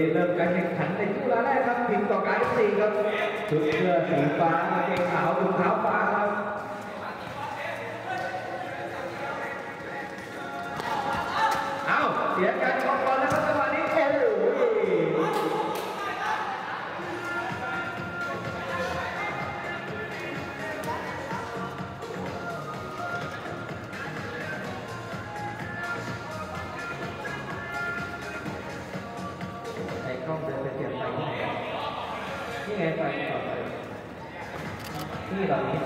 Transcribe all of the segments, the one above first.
เริ่มการแข่งขันในช่วงแรกครับทีมต่อการสี่ครับชุดเสื้อสีฟ้ากางเกงขาวถุงเท้าฟ้าครับเอาเสียการชกก่อนแล้วครับจังหวะนี้โอ้โหต้องเดินไปเปลี่ยนไปที่ไหนนี่ไงไปต่อไปที่เรานี้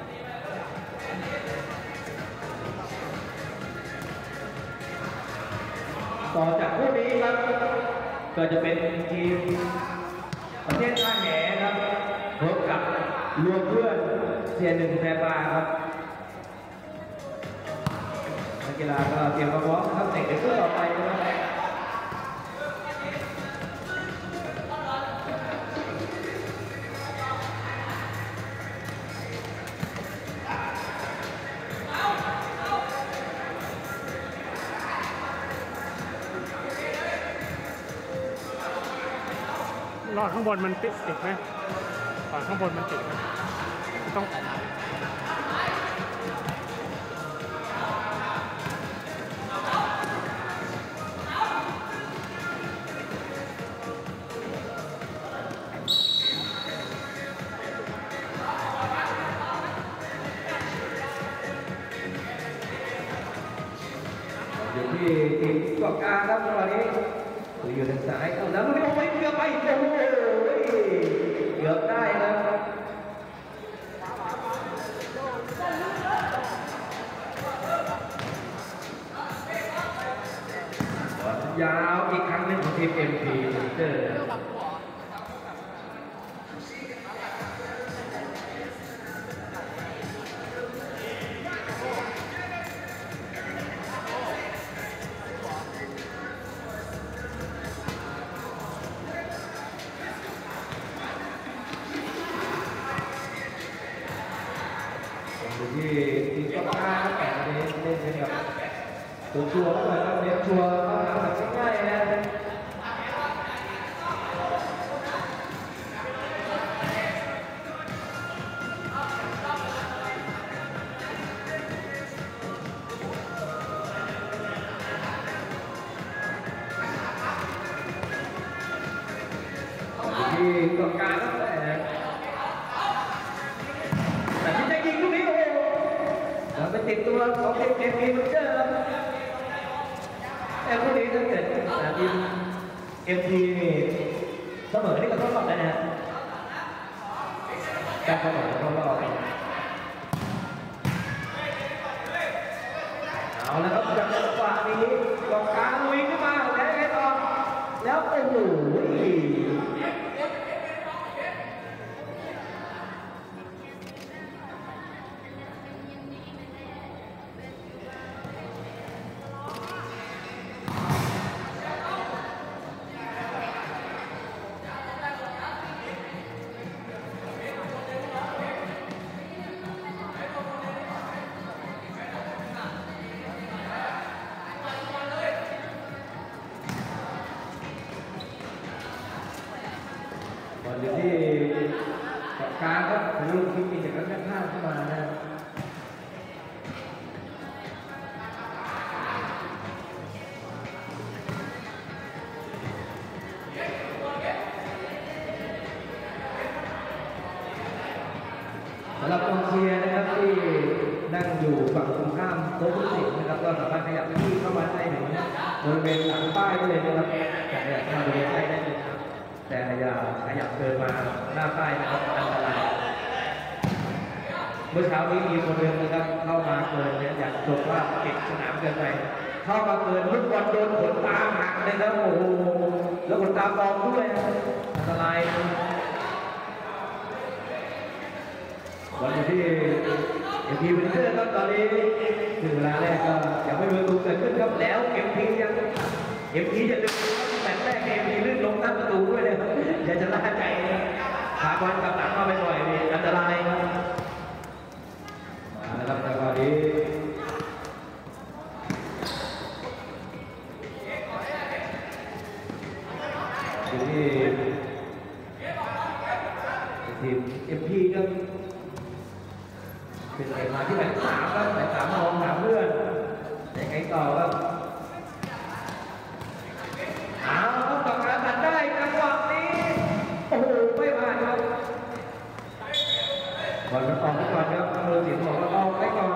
ต่อจากคู่นี้ครับก็จะเป็นทีมประเทศท่าแหครับพบกับรวมเพื่อนเทียนหนึ่งแพรบาครับนักกีฬาก็เตรียมความพร้อมนะครับแต่งตัวต่อไปนะครับรอดข้างบนมันติดไหมฝั่งข้างบนมันติดไหมต้องอยู่ที่ทีมกองกลางครับตอนนี้อยู่ทางซ้ายเอาแล้วไม่เอาไปเกือบไปโอ้โหเกือบได้แล้วยาวอีกครั้งหนึ่งของทีม MP เจอที่ทีมกองกลางแต่เล่นเป็นแบบตัวชัวร์เลยครับเล่นชัวร์แบบง่ายๆนะที่กองกลางแต่ที่จะยิงลูกนี้โอ้เราไปติดตัวของทีมเอ็มพีเจอร์แต่คู่นี้ถ้าเกิดทีมเอ็มพีนี่เสมอนี่ก็ต้องรอดนะฮะการเสมอต้องรอดเอาแล้วครับจากจังหวะนี้กองกลางวิ่งขึ้นมาแล้วไงต่อแล้วโอ้โหอยู่ที่กลางครับลูกที่มีจากด้านข้างเข้ามานะสำหรับกองเชียร์นะครับที่นั่งอยู่ฝั่งตรงข้ามโต๊ะผู้ตัดสินนะครับก็สามารถขยับที่เข้ามาได้ถึงบริเวณหลังป้ายได้เลยนะครับแต่เข้าบริเวณใกล้ได้เลยครับแต่อย่าขยับเกินมาหน้าป้ายนะครับอันตรายเมื่อเช้านี้มีคนเดินนะครับเข้ามาเกินเนี่ยอยากจบว่าปิดสนามเกินไปเข้ามาเกินลูกบอลโดนขนตาหักเลยแล้วโอ้โหแล้วขนตาปลอมด้วยอันตรายวันที่เอ็มพีเป็นเพื่อนครับตอนนี้ถึงเวลาแรกก็ยังไม่มีประตูเกิดขึ้นครับแล้วเอ็มพีจะดึงแต่แรกเอ็มพีลื่นลงตั้งประตูด้วยเลยอย่าจะล่าใจพาบอลกลับหลังมาไปบ่อยนี่อันตรายครับมาแล้วครับจังหวะนี้อยู่ที่ทีมเอ็มพีครับเป็นเกมมาที่แบบ3ครับแต่3มองหาเพื่อนยังไงต่อครับเอาครับต่อการตัดได้จังหวะนี้โอ้โหไม่ผ่านครับบอลมันออกไปก่อนครับมือสิบบอกว่าออกไปก่อน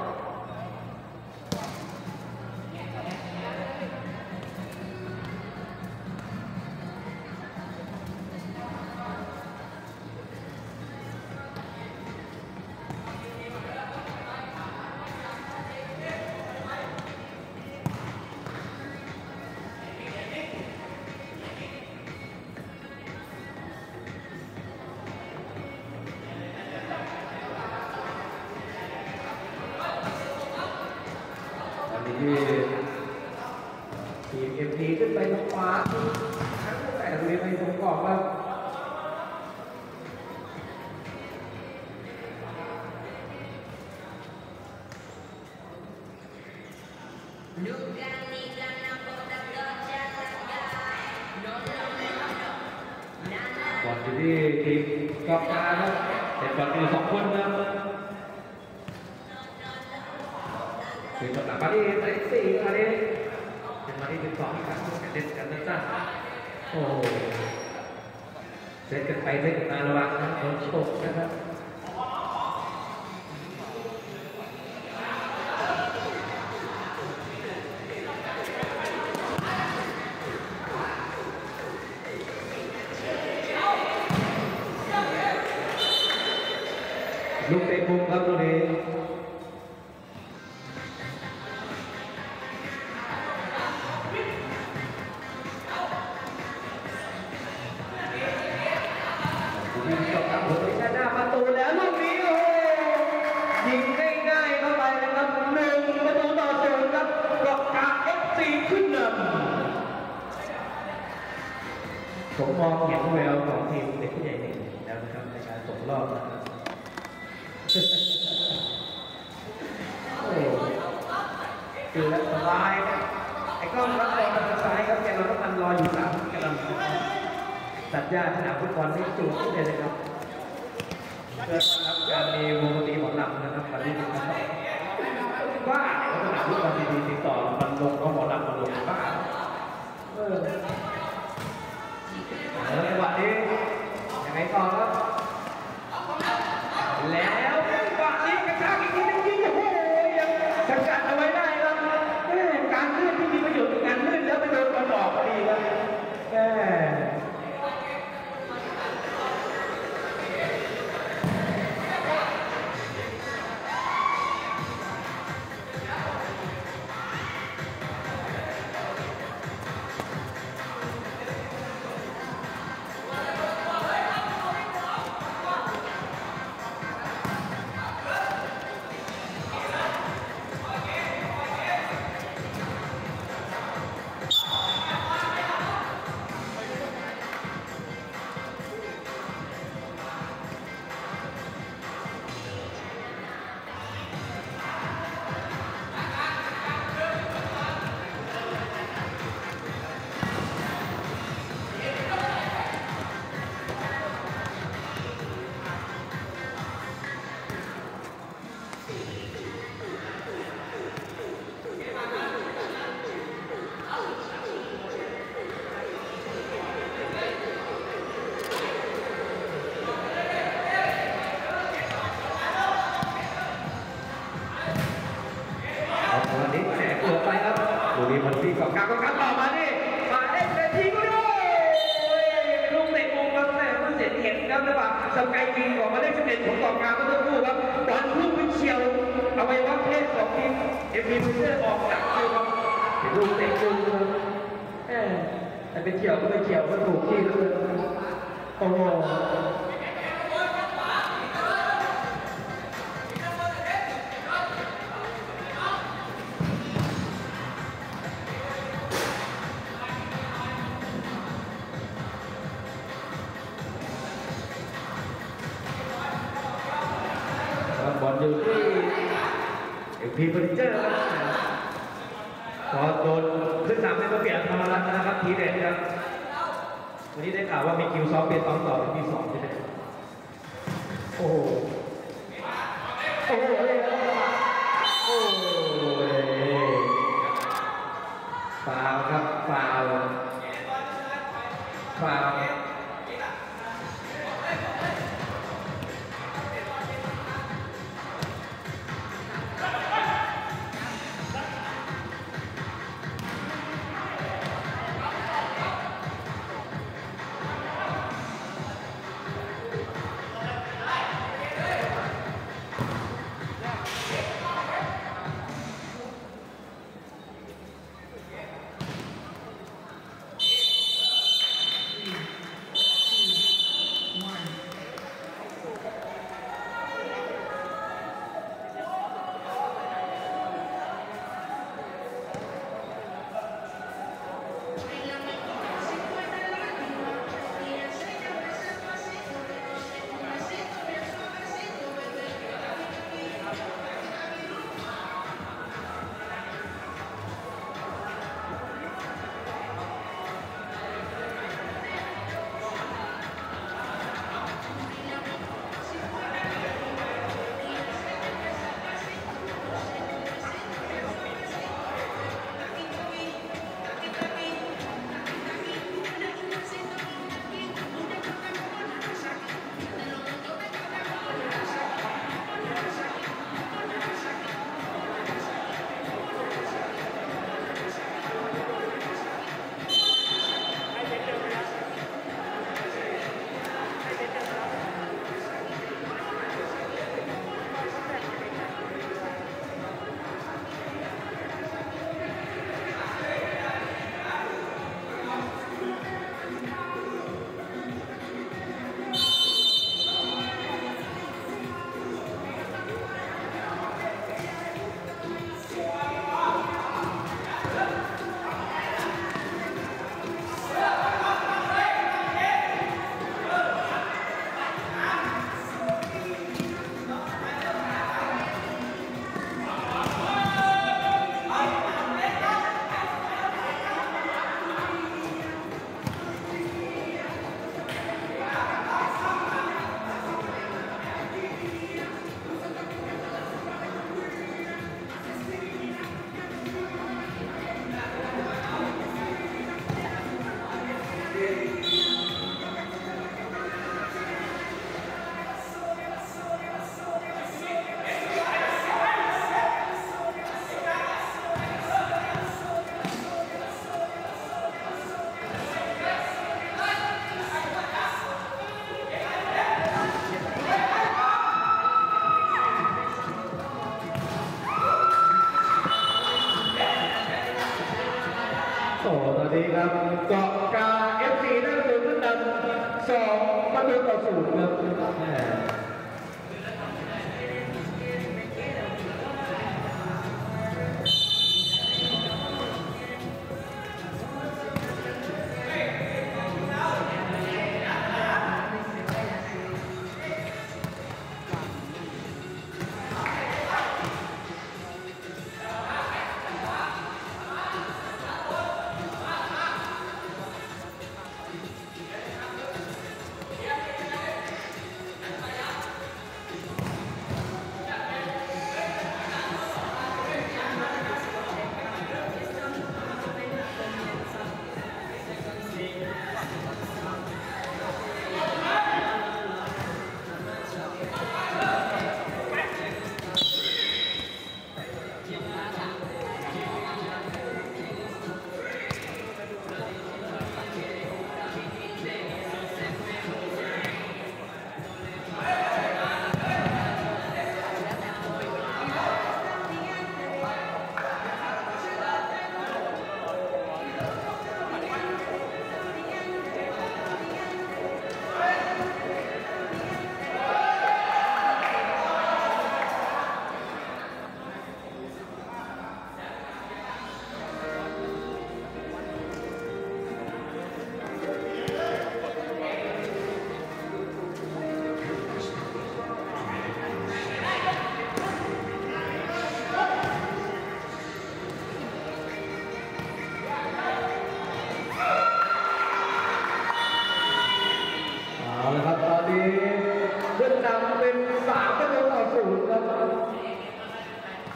ทีมเอ็มพีขึ้นไปทางขวาทั้งแต่ตรงนี้ไปตรงกรอบครับบอลอยู่ที่ทีมกองกลางครับแต่บอลอยู่2 คนนะเป็นตำแหน่งมาที่4อันนี้เป็นมาที่12ครับเด็ดกันนะจ๊ะโอ้เซตกันไปเซตกันมาระวังนะโดนโฉบนะครับลูกเตะมุมครับตัวนี้ยิงจบครับผมชนะประตูแล้วลูกนี้โอ้ยิงง่ายๆเข้าไปนะครับ1-0ครับกองกลาง FC ขึ้นนำผมมองเห็นแววของทีมเด็กผู้ใหญ่หนึ่งแล้วนะครับในการส่งรอบนะครับโอ้คือสบายครับไอ้กล้องรับบอลทางซ้ายครับแกเราต้องมันรออยู่3กำลังสัญญาสนามฟุตบอลนี่จูบขึ้นเลยนะครับเพื่อต้อนรับการมีวงดนตรีหมอลำนะครับวันนี้เป็นบ้าสนามฟุตบอลดีๆติดต่อมันลงก็หมอลำมันลงบ้าแล้วจังหวะนี้ยังไงต่อครับแล้วจังหวะนี้กระชากอีกทีนึงยิงโอ้โหยังสกัดเอาไว้ได้ครับการลื่นที่มีประโยชน์ในการลื่นแล้วไปโดนบอลออกพอดีครับวันนี้แจกตัวไปครับดูดีมันที่กองกลางต่อมานี่มาเล่นเลยทีก็ได้ลูกเตะมุมครับแต่ผู้เสียเห็นครับนะว่าสกายยิงออกมาได้11ของกองกลางก็ต้องพูดครับบอลลูกวิ่งเฉียวเอาไว้ว่าเพศของทีมเอ็มพีเพื่อออกจากคิวครับลูกเตะมุมแต่เป็นเฉียวก็ไม่เฉียวก็ถูกที่เลยโอ้โหบอลอยู่ที่เอ็มพีเฟอร์นิเจอร์ครับพอโดนขึ้นนำให้มาเปลี่ยนธรรมรัตน์นะครับทีเด็ดครับวันนี้ได้ข่าวว่ามีคิวซ้อมเป็นตอนต่อเป็นที่2ใช่ไหมโอ้โหโอ้โหโอ้โหฟาวครับฟาวฟาวโอ้ตอนนี้ครับเกาะกา FC ได้ประตูขึ้นนำ2-0ครับ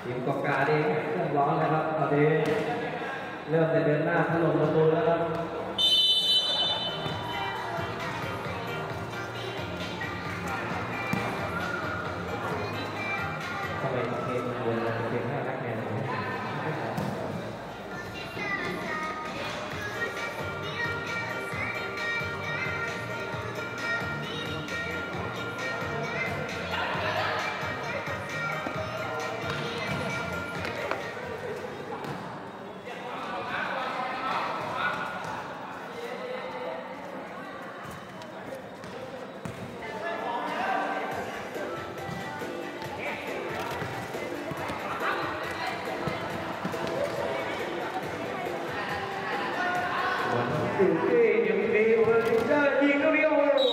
ทีมกอกการเองเครื่องร้อนนะครับตอนนี้เริ่มจะเดินหน้าถล่มประตูแล้วครับทำไมเพลงมันวนเพลงน่ารักแนวนี้อยู่ที่ยังดีวันจะยิงก็ไม่โอ้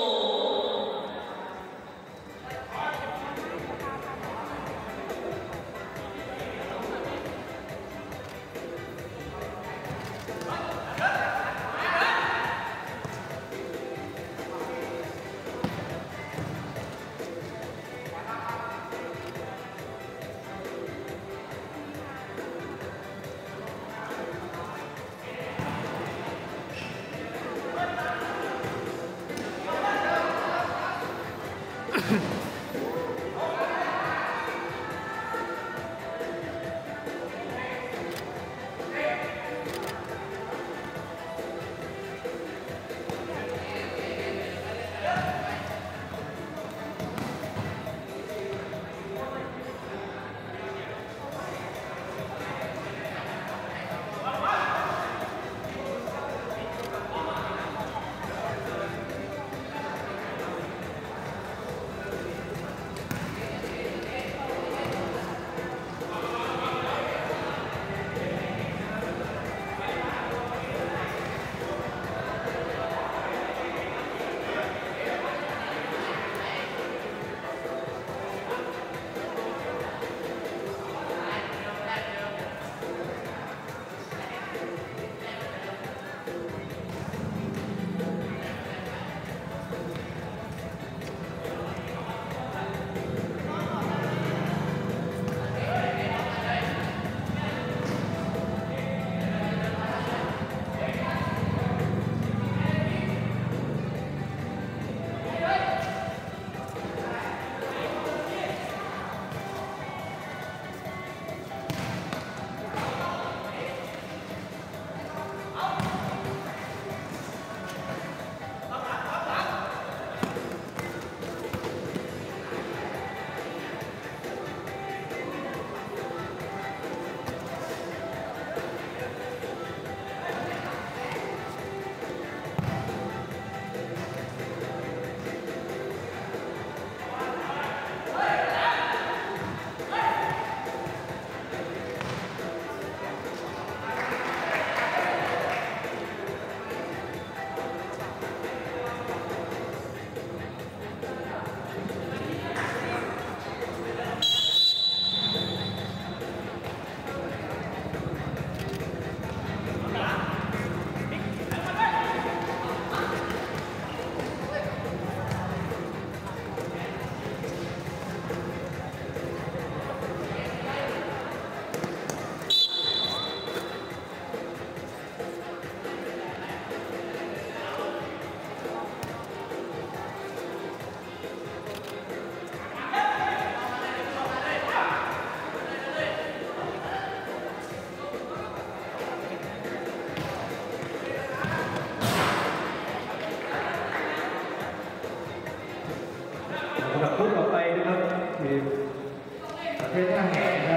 สำหรับคู่ต่อไปนะครับทีมประเทศท่าแห่นะครับ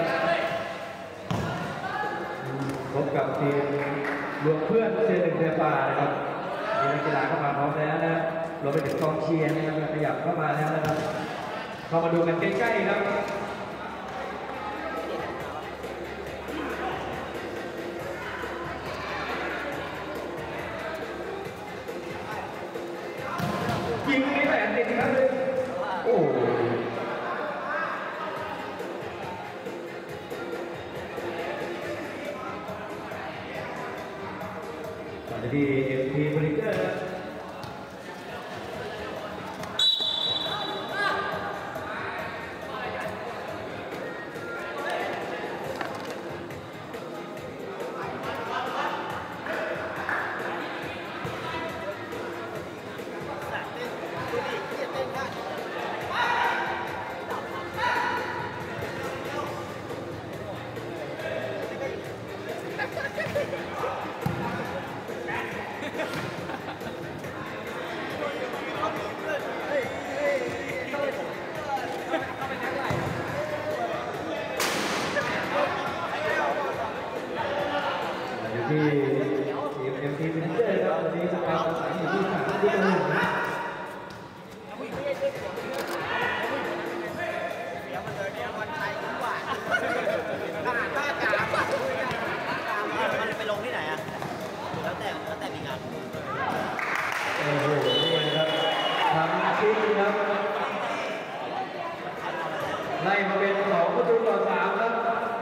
พบกับทีมรวมเพื่อนเชียร์หนึ่งเชียร์ป่านะครับมีนักกีฬาเข้ามาพร้อมแล้วนะรวมไปถึงกองเชียร์นะครับขยับเข้ามาแล้วนะครับเข้ามาดูกันใกล้ๆครับยิงไม่แตะติดครับโอ้ตอนที่เอ็มพีบริเกอร์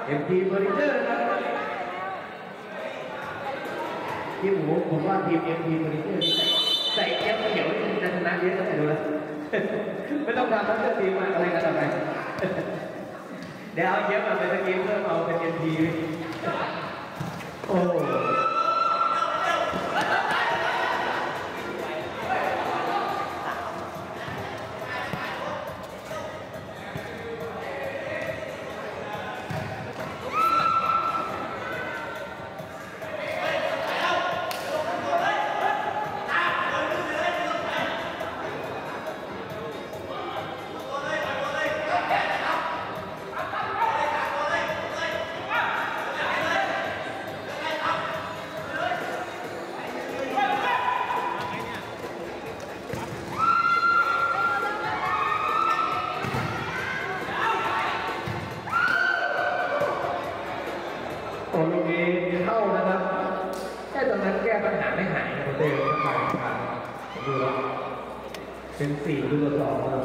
MT เฟอร์นิเจอร์นะครับทีมหมูผมว่าทีม MT เฟอร์นิเจอร์ใส่เอฟเขียวนี่จะชนะเยอะก็ไม่รู้แล้วไม่ต้องทำทั้งทีมอะไรกันทำไมเดี๋ยวเอาเยอะมาเป็นสกิลเพิ่มเอาเป็น MT โอ้ตอนนี้เข้านะครับแค่ตอนนั้นแก้ปัญหาไม่หายนะเต้ทั้งหลายทางดูแล้วเป็น4-2ครับ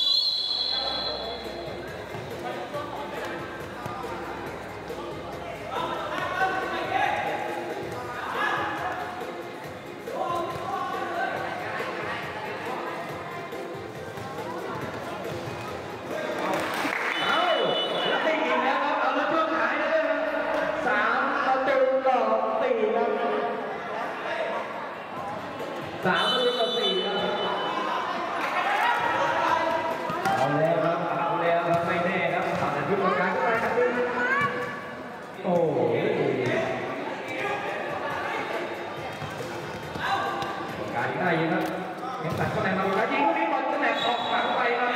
3-4ครับเอาแล้วครับไม่แน่ครับผ่านทุกประการก็ได้ครับโอ้การได้ยิงครับยังตัดเข้าในมาแล้วยิงลูกนี้บอลก็แหลกออกฝั่งไปครับ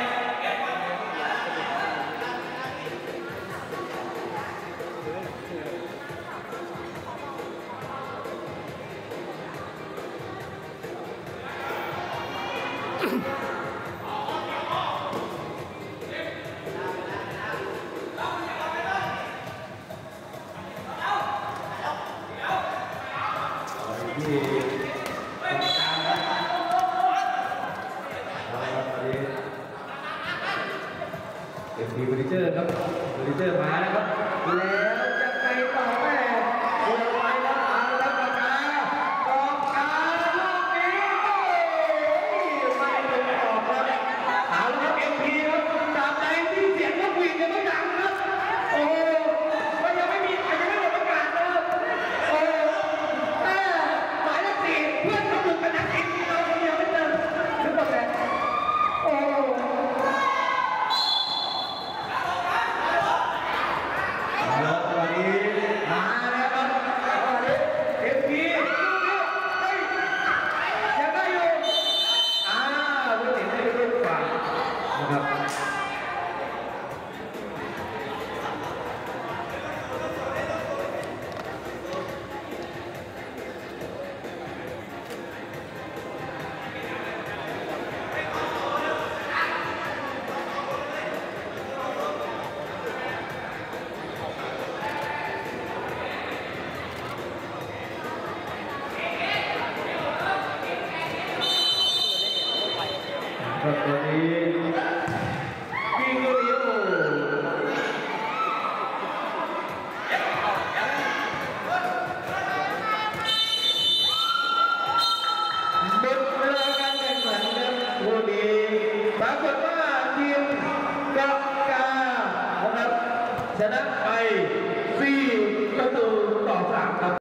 ที่ตรงกลางนะเป็นทีมเฟอร์นิเจอร์ครับเฟอร์นิเจอร์มาแล้วครับแล้วจะไปต่อแม่วนไปแล้วมาแล้วปากกาลูกนี้ไม่ลงออกครับเอาแล้วเอ็มพีครับจากใจที่เสียงนกหวีดยังไม่ดังครับโอ้ก็ยังไม่หมดประกาศนะครับโอ้หมายเลข4เพื่อนเขาบุกเป็นนักเอ็นเราคนเดียวไม่เจอถึงหมดเลยโอ้แล้วตอนนี้มาแล้วครับตอนนี้เอ็มพียังได้อยู่ผู้ติดให้ลูกกว่านะครับตอนนี้วิ่งลูกนี้โอ้หมดเวลาการแข่งขันครับวันนี้ปรากฏว่าทีมกานะครับชนะไป4-3ครับ